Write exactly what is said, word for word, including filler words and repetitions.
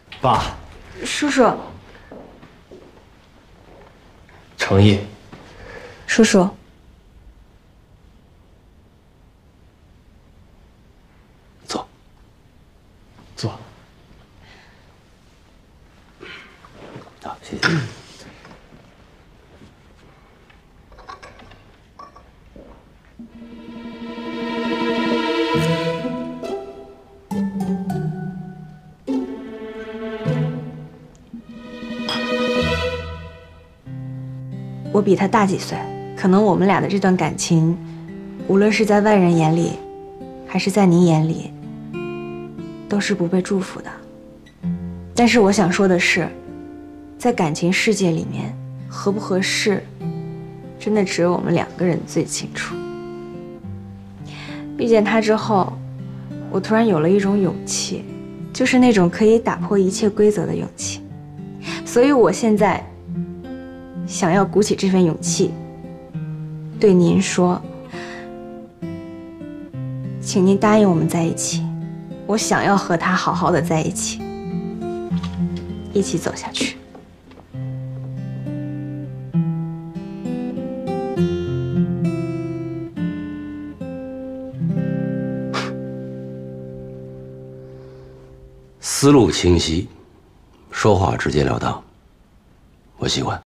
爸， 叔叔， 程毅， 叔叔， 坐，坐。好，谢谢。 我比他大几岁，可能我们俩的这段感情，无论是在外人眼里，还是在您眼里，都是不被祝福的。但是我想说的是，在感情世界里面，合不合适，真的只有我们两个人最清楚。遇见他之后，我突然有了一种勇气，就是那种可以打破一切规则的勇气。所以我现在想要鼓起这份勇气，对您说，请您答应我们在一起。我想要和他好好的在一起，一起走下去。 思路清晰，说话直截了当，我喜欢。